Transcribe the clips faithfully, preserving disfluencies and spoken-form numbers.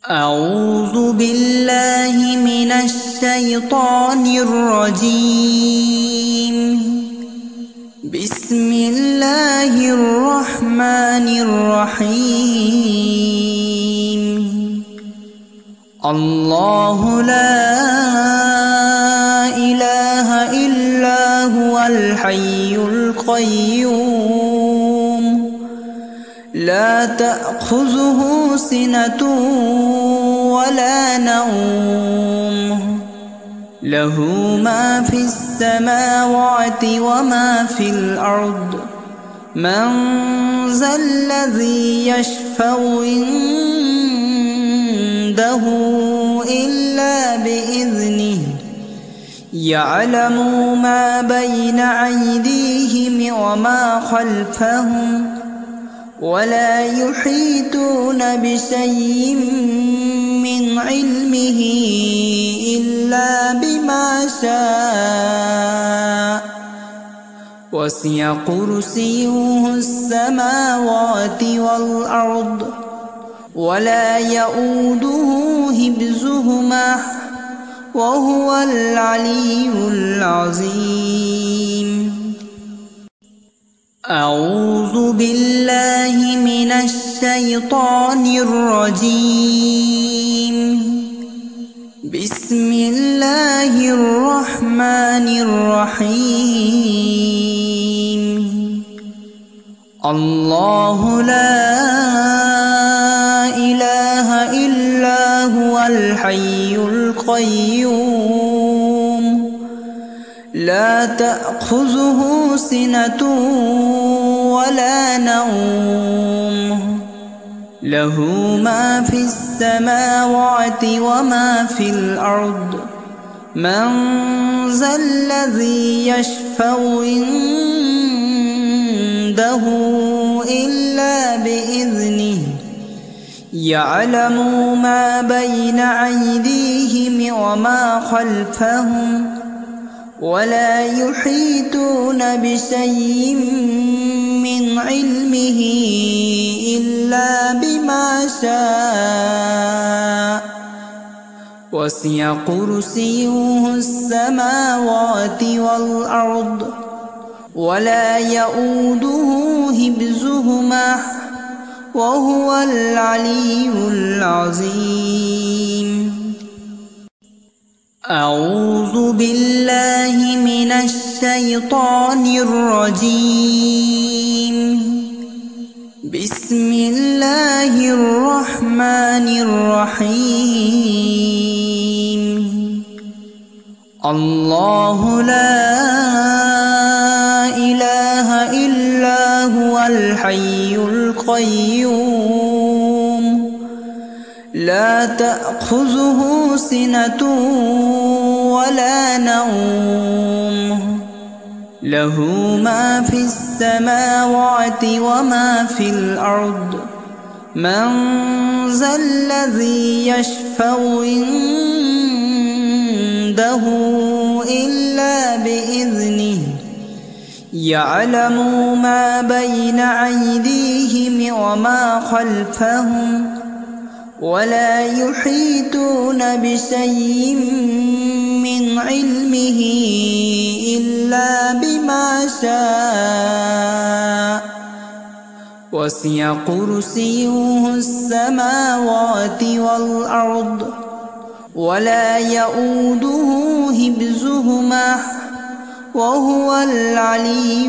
أعوذ بالله من الشيطان الرجيم. بسم الله الرحمن الرحيم. الله لا إله إلا هو الحي القيوم لا تأخذه سنة ولا نوم له ما في السماوات وما في الأرض من ذا الذي يشفع عنده إلا بإذنه يعلم ما بين أيديهم وما خلفهم ولا يحيطون بشيء من علمه إلا بما شاء وسع كرسيه السماوات والأرض ولا يؤوده حفظهما وهو العلي العظيم. أعوذ بالله من الشيطان الرجيم. بسم الله الرحمن الرحيم. الله لا إله إلا هو الحي القيوم لا تأخذه سنة ولا نوم له ما في السماوات وما في الأرض من ذا الذي يشفع عنده إلا بإذنه يعلم ما بين أيديهم وما خلفهم ولا يحيطون بشيء من علمه إلا بما شاء وسع كرسيه السماوات والأرض ولا يؤوده حفظهما وهو العلي العظيم. أعوذ بالله من الشيطان الرجيم. بسم الله الرحمن الرحيم. الله لا إله إلا هو الحي القيوم لا تأخذه سنة ولا نوم له ما في السماوات وما في الأرض من ذا الذي يشفع عنده إلا بإذنه يعلم ما بين أيديهم وما خلفهم ولا يحيطون بشيء من علمه إلا بما شاء وسع كرسيه السماوات والأرض ولا يؤوده حفظهما وهو العلي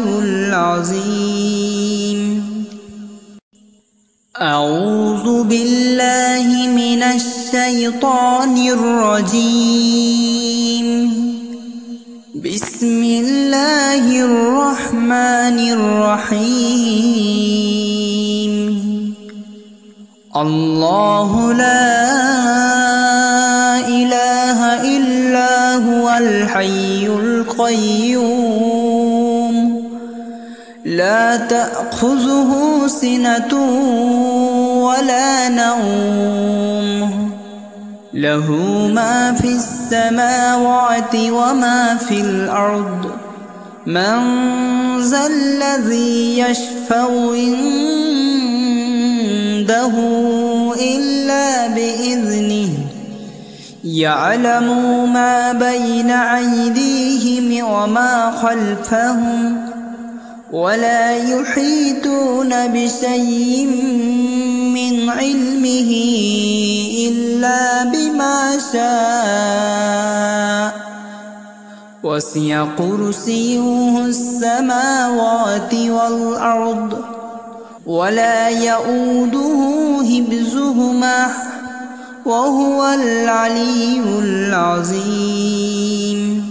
العظيم. أعوذ بالله من الشيطان الرجيم. بسم الله الرحمن الرحيم. الله لا إله إلا هو الحي القيوم لا تأخذه سنة ولا نوم له ما في السماوات وما في الأرض من ذا الذي يشفع عنده إلا بإذنه يعلم ما بين أيديهم وما خلفهم ولا يحيطون بشيء من علمه إلا بما شاء وسع كرسيه السماوات والأرض ولا يؤوده حفظهما وهو العلي العظيم.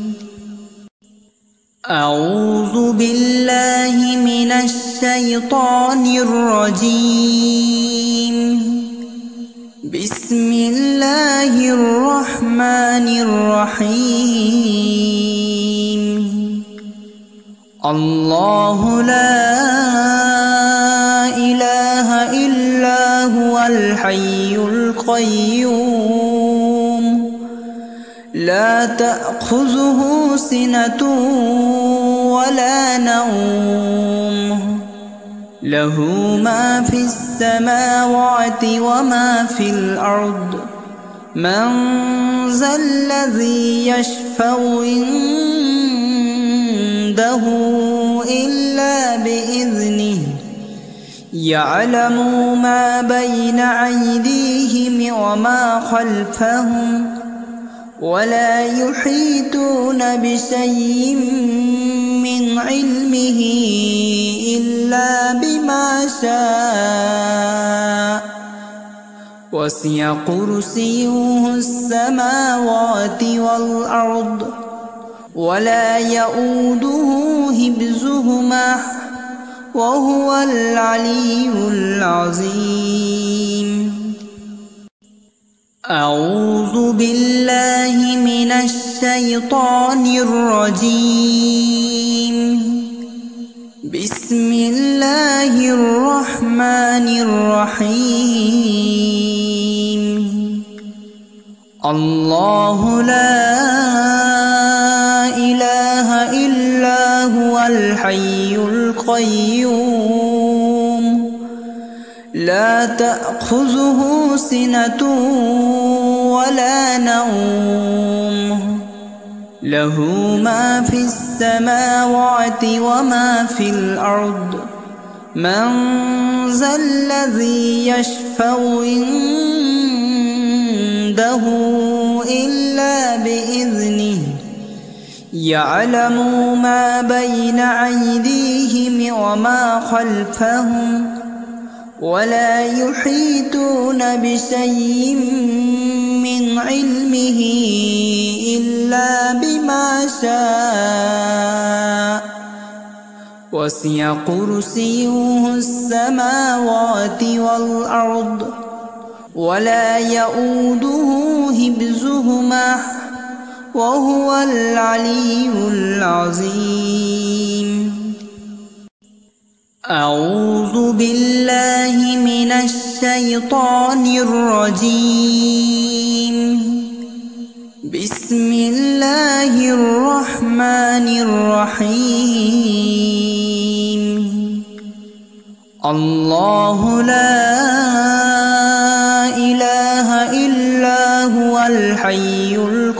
أعوذ بالله من الشيطان الرجيم. بسم الله الرحمن الرحيم. الله لا إله إلا هو الحي القيوم لا تأخذه سنة ولا نوم له ما في السماوات وما في الأرض من ذا الذي يشفع عنده إلا بإذنه يعلم ما بين أيديهم وما خلفهم ولا يحيطون بشيء من علمه إلا بما شاء وسع كرسيه السماوات والأرض ولا يؤوده حفظهما وهو العلي العظيم. أعوذ بالله من الشيطان الرجيم. بسم الله الرحمن الرحيم. الله لا إله إلا هو الحي القيوم لا تأخذه سنة ولا نوم له ما في السماوات وما في الأرض من ذا الذي يشفع عنده إلا بإذنه يعلم ما بين أيديهم وما خلفهم ولا يحيطون بشيء من علمه إلا بما شاء وسع كرسيه السماوات والأرض ولا يؤوده حفظهما وهو العلي العظيم. أعوذ بالله من الشيطان الرجيم. بسم الله الرحمن الرحيم. الله لا إله إلا هو الحي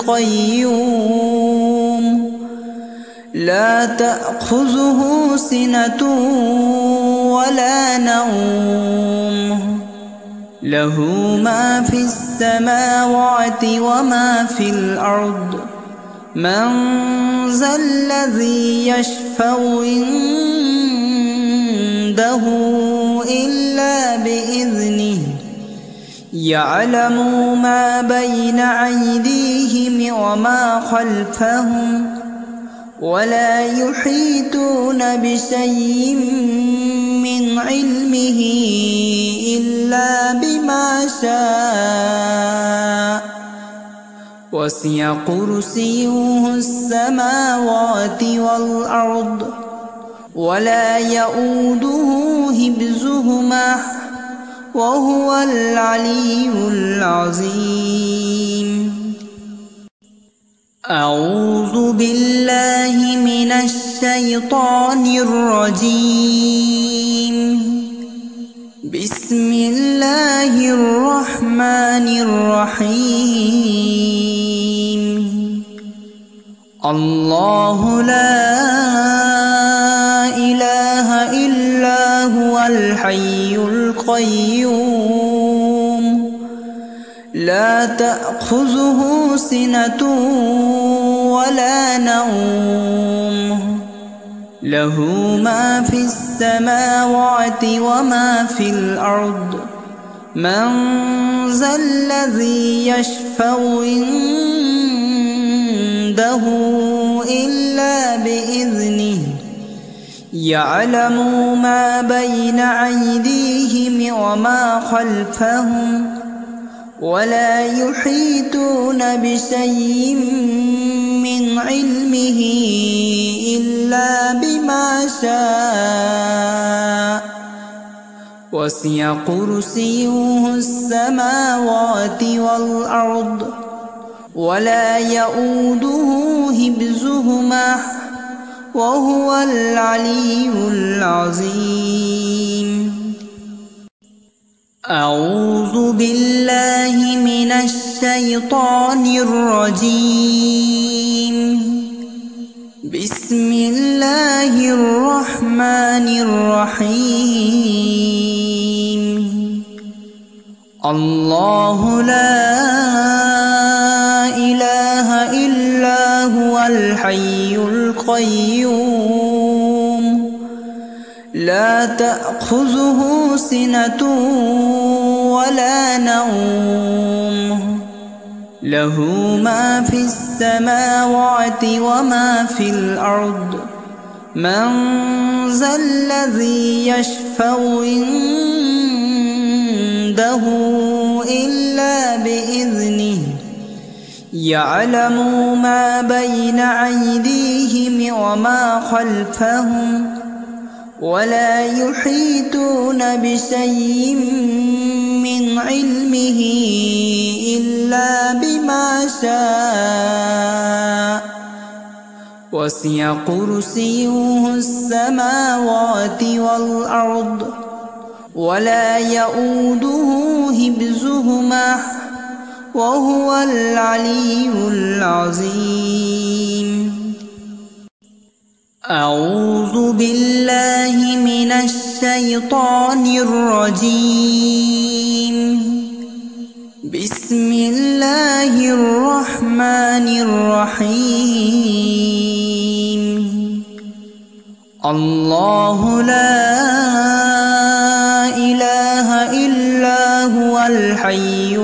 القيوم لا تأخذه سنة ولا نوم له ما في السماوات وما في الأرض من ذا الذي يشفع عنده إلا بإذنه يعلم ما بين أيديهم وما خلفهم ولا يحيطون بشيء من علمه إلا بما شاء وسع كرسيه السماوات والأرض ولا يؤوده حفظهما وهو العلي العظيم. أعوذ بالله من الشيطان الرجيم. بسم الله الله الرحمن الرحيم الله لا إله إلا هو الحي القيوم لا تأخذه سنة ولا نوم له ما في السماوات وما في الأرض من ذا الذي يشفع عنده إلا بإذنه يعلم ما بين أيديهم وما خلفهم ولا يحيطون بشيء من علمه إلا بما شاء وسع كرسيه السماوات والأرض ولا يؤوده حفظهما وهو العلي العظيم أعوذ بالله من الشيطان الرجيم بسم الله الرحمن الرحيم الله لا إله إلا هو الحي القيوم لا تأخذه سنة ولا نوم له ما في السماوات وما في الأرض من ذا الذي يشفع عنده إلا بإذنه يعلم ما بين أيديهم وما خلفهم ولا يحيطون بشيء من علمه إلا بما شاء وسع كرسيه السماوات والأرض ولا يؤوده حفظهما وهو العلي العظيم أعوذ بالله من الشيطان الرجيم بسم الله الرحمن الرحيم الله لا إله إلا هو الحي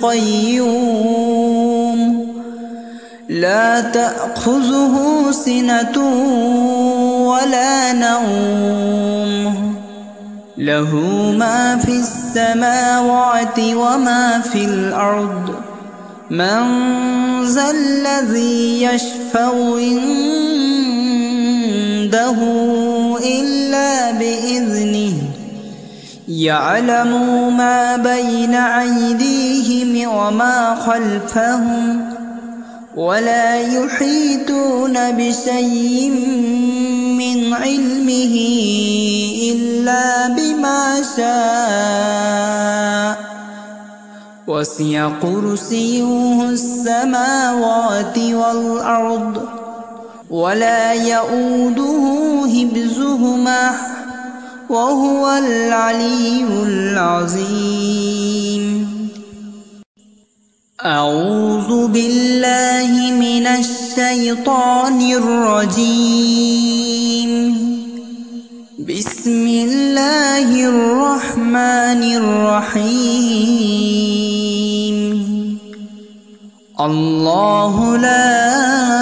القيوم لا تأخذه سنة ولا نوم له ما في السماوات وما في الأرض من ذا الذي يشفع عنده إلا بإذنه يعلم ما بين أيديهم وما خلفهم ولا يحيطون بشيء من علمه إلا بما شاء وسع كرسيه السماوات والأرض ولا يؤوده حفظهما وهو العلي العظيم أعوذ بالله من الشيطان الرجيم بسم الله الرحمن الرحيم الله لا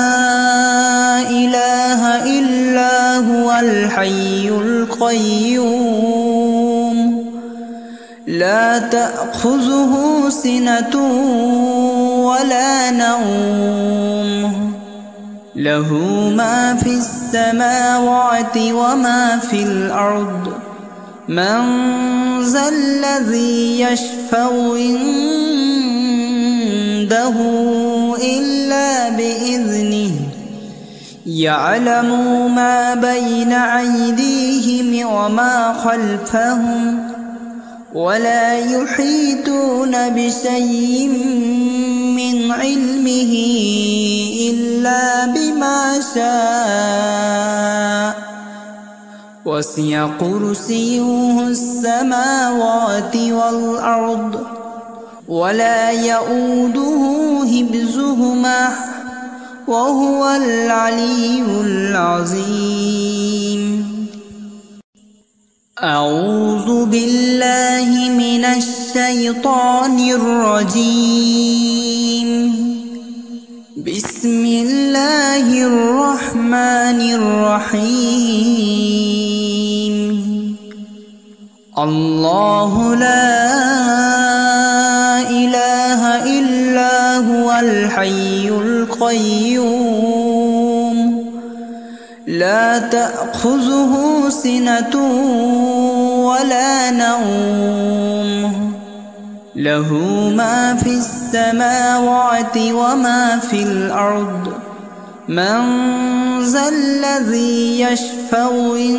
إله إلا هو الحي القيوم لا تأخذه سنة ولا نوم له ما في السماوات وما في الأرض من ذا الذي يشفع عنده إلا بإذنه يعلم ما بين أيديهم وما خلفهم ولا يحيطون بشيء من علمه إلا بما شاء وسع كرسيه السماوات والأرض ولا يؤوده حفظهما وهو العلي العظيم. أعوذ بالله من الشيطان الرجيم. بسم الله الرحمن الرحيم. الله لا إله إلا هو الحي القيوم لا تأخذه سنة ولا نوم له ما في السماوات وما في الأرض من ذا الذي يشفع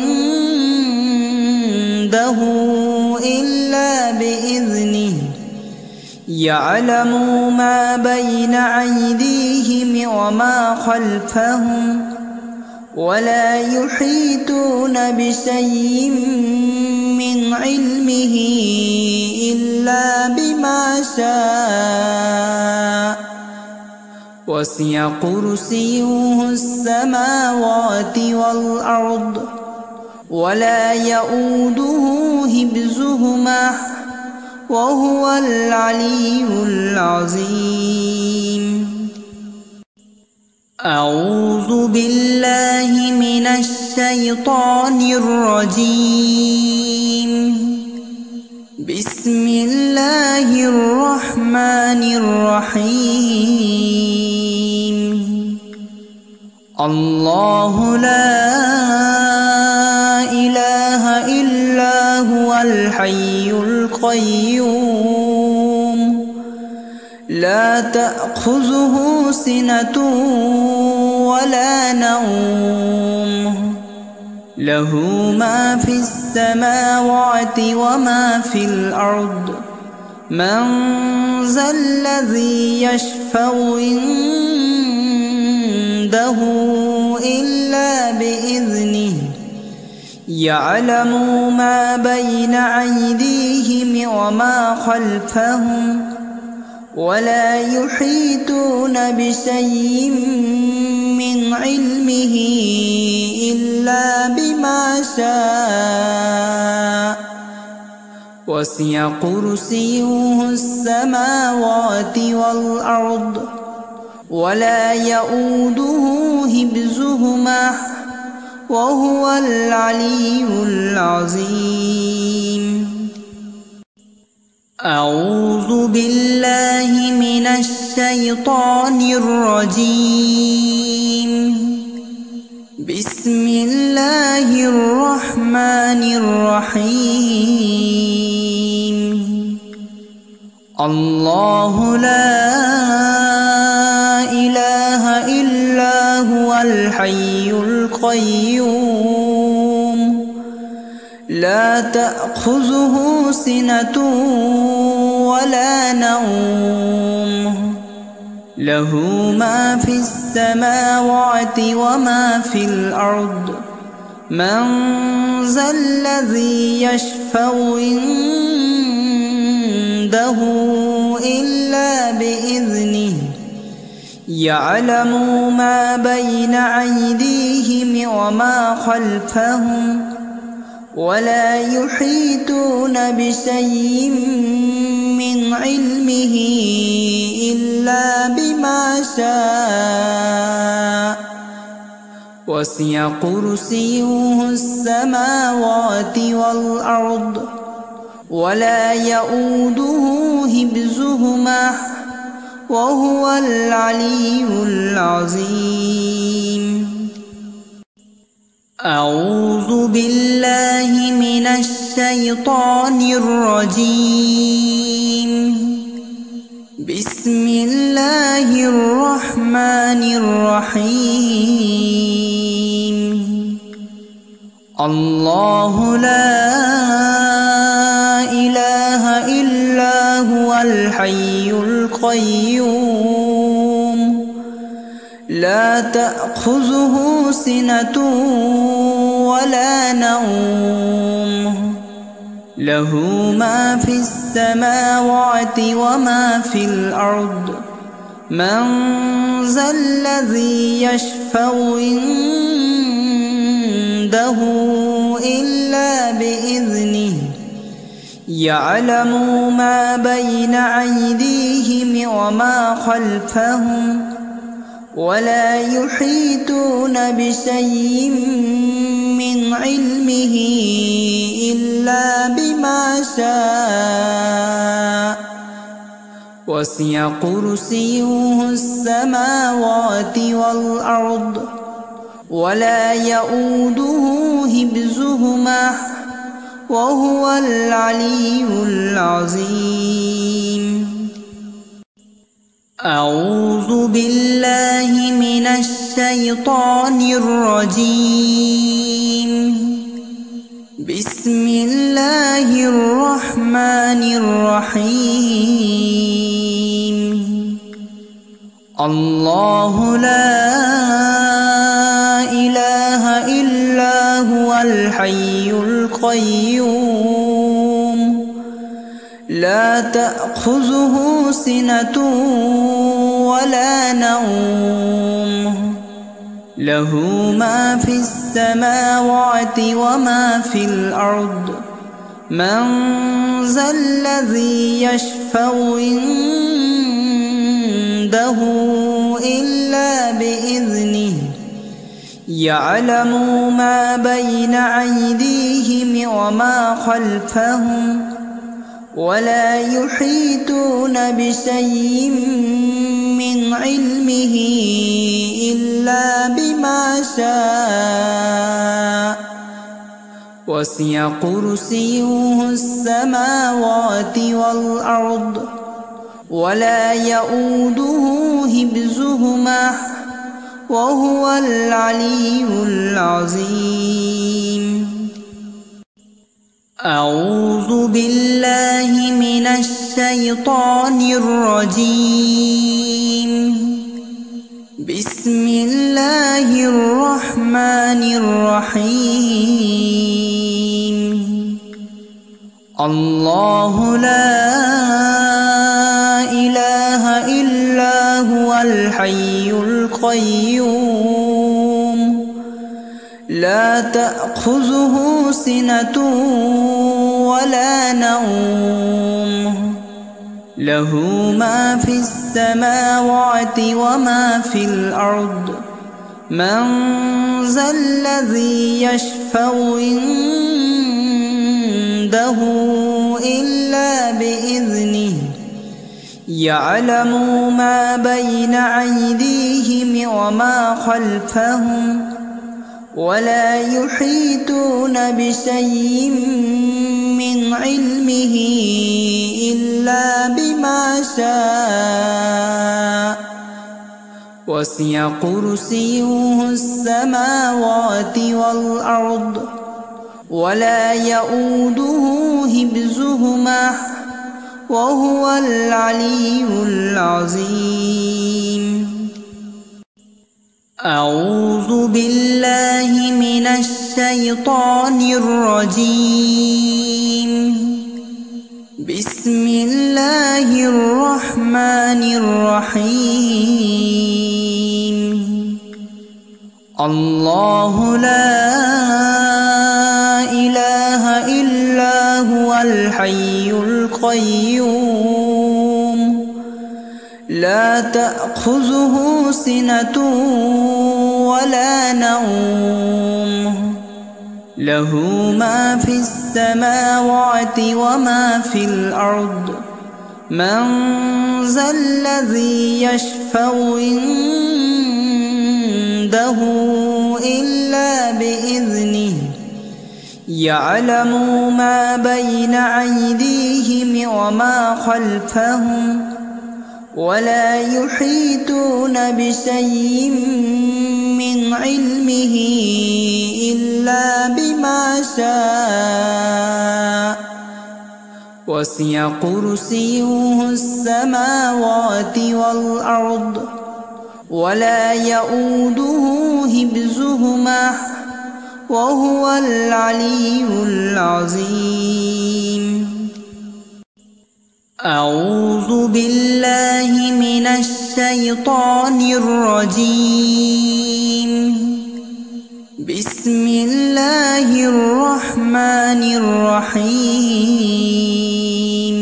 عنده إلا بإذنه يعلم ما بين أيديهم وما خلفهم ولا يحيطون بشيء من علمه إلا بما شاء وسع كرسيه السماوات والأرض ولا يؤوده حفظهما وهو العلي العظيم. أعوذ بالله من الشيطان الرجيم. بسم الله الرحمن الرحيم. الله لا إله إلا هو الحي القيوم لا تأخذه سنة ولا نوم له ما في السماوات وما في الأرض من ذا الذي يشفع عنده إلا بإذنه يعلم ما بين أيديهم وما خلفهم ولا يحيطون بشيء من علمه إلا بما شاء وسع كرسيه السماوات والأرض ولا يؤوده حفظهما وهو العلي العظيم. أعوذ بالله من الشيطان الرجيم. بسم الله الرحمن الرحيم. الله لا إله إلا هو الحي القيوم لا تأخذه سنة ولا نوم له ما في السماوات وما في الأرض من ذا الذي يشفع عنده إلا بإذنه يعلم ما بين أيديهم وما خلفهم ولا يحيطون بشيء من علمه إلا بما شاء وسع كرسيه السماوات والأرض ولا يؤوده حفظهما وهو العلي العظيم. أعوذ بالله من الشيطان الرجيم. بسم الله الرحمن الرحيم. الله لا إله هو الحي القيوم لا تأخذه سنة ولا نوم له ما في السماوات وما في الأرض من ذا الذي يشفع عنده إلا بإذنه يعلم ما بين أيديهم وما خلفهم ولا يحيطون بشيء من علمه إلا بما شاء وسع كرسيه السماوات والأرض ولا يؤوده حفظهما وهو العلي العظيم. أعوذ بالله من الشيطان الرجيم. بسم الله الرحمن الرحيم. الله لا إله إلا هو الحي القيوم لا تأخذه سنة ولا نوم له ما في السماوات وما في الأرض من ذا الذي يشفع عنده إلا بإذنه يعلم ما بين أيديهم وما خلفهم ولا يحيطون بشيء من علمه إلا بما شاء وسع كرسيه السماوات والأرض ولا يؤوده حفظهما وهو العلي العظيم. أعوذ بالله من الشيطان الرجيم. بسم الله الرحمن الرحيم. الله لا إله إلا هو الحي القيوم لا تأخذه سنة ولا نوم له ما في السماوات وما في الأرض من ذا الذي يشفع عنده إلا بإذنه يعلم ما بين أيديهم وما خلفهم ولا يحيطون بشيء من علمه إلا بما شاء وسع كرسيه السماوات والأرض ولا يؤوده حفظهما وهو العلي العظيم. أعوذ بالله من الشيطان الرجيم. بسم الله الرحمن الرحيم. الله لا إله إلا هو الحي القيوم لا تأخذه سنة ولا نوم له ما في السماوات وما في الأرض من ذا الذي يشفع عنده إلا بإذنه يعلم ما بين أيديهم وما خلفهم ولا يحيطون بشيء من علمه إلا بما شاء وسع كرسيه السماوات والأرض ولا يؤوده حفظهما وهو العلي العظيم. أعوذ بالله من الشيطان الرجيم. بسم الله الرحمن الرحيم.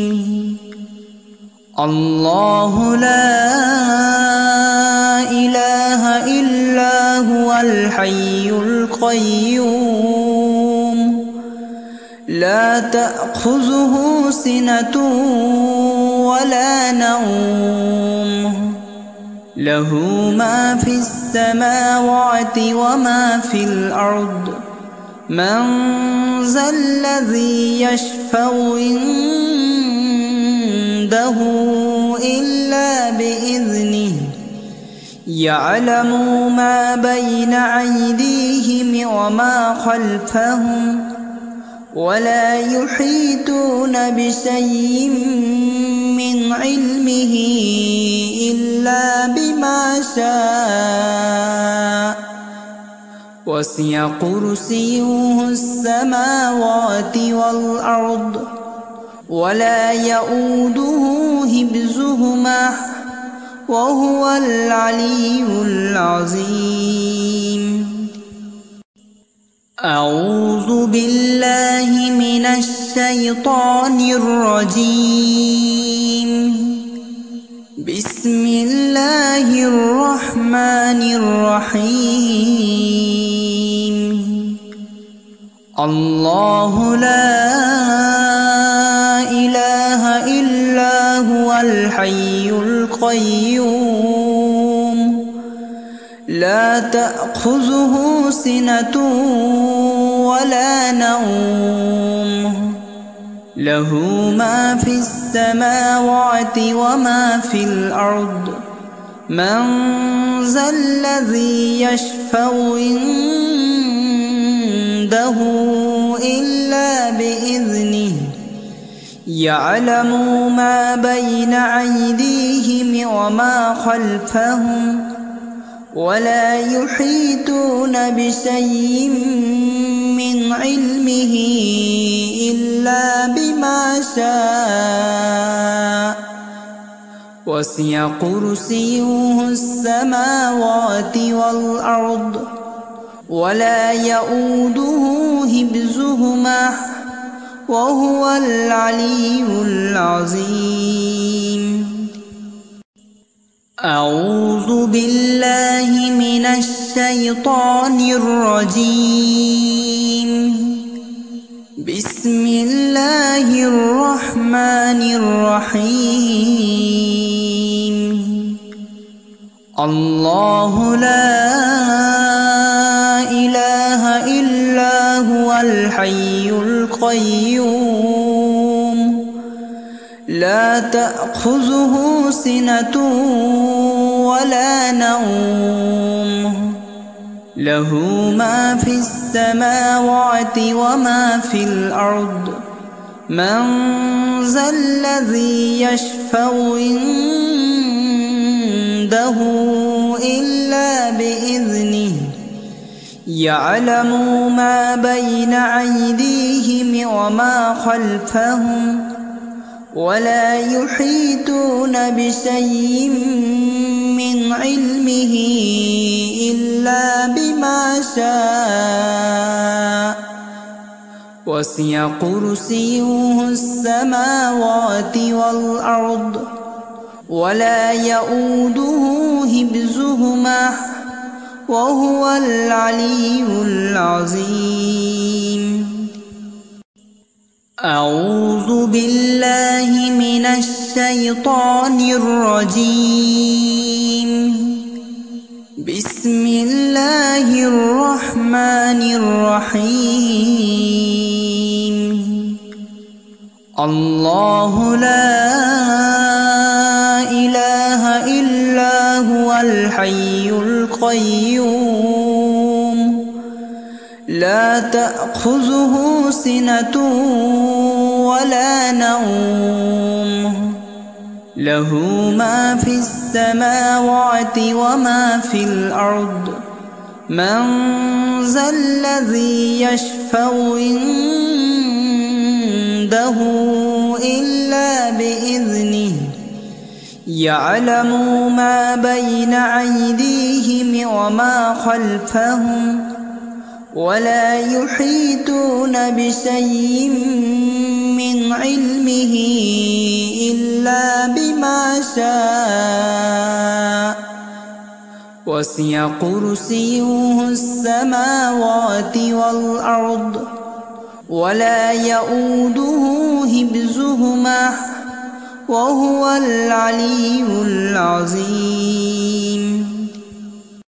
الله لا إله إلا هو الحي القيوم لا تأخذه سنة ولا نوم له ما في السماوات وما في الأرض من ذا الذي يشفع عنده إلا بإذنه يعلم ما بين أيديهم وما خلفهم ولا يحيطون بشيء من علمه إلا بما شاء وسع كرسيه السماوات والأرض ولا يؤوده حفظهما وهو العلي العظيم. أعوذ بالله من الشيطان الرجيم. بسم الله الرحمن الرحيم. الله لا إله إلا هو الحي القيوم لا تأخذه سنة ولا نوم له ما في السماوات وما في الأرض من ذا الذي يشفع عنده إلا بإذنه يعلم ما بين أيديهم وما خلفهم ولا يحيطون بشيء من علمه إلا بما شاء وسع كرسيه السماوات والأرض ولا يؤوده حفظهما وهو العلي العظيم. أعوذ بالله من الشيطان الرجيم. بسم الله الرحمن الرحيم. الله لا إله إلا هو الحي القيوم لا تأخذه سنة ولا نوم له ما في السماوات وما في الأرض من ذا الذي يشفع عنده إلا بإذنه يعلم ما بين أيديهم وما خلفهم ولا يحيطون بشيء من علمه إلا بما شاء وسع كرسيه السماوات والأرض ولا يؤوده حفظهما وهو العلي العظيم. أعوذ بالله من الشيطان الرجيم. بسم الله الرحمن الرحيم. الله لا إله إلا هو الحي القيوم لا تأخذه سنة ولا نوم له ما في السماوات وما في الأرض من ذا الذي يشفع عنده إلا بإذنه يعلم ما بين أيديهم وما خلفهم ولا يحيطون بشيء من علمه إلا بما شاء وسع كرسيه السماوات والأرض ولا يؤوده حفظهما وهو العلي العظيم.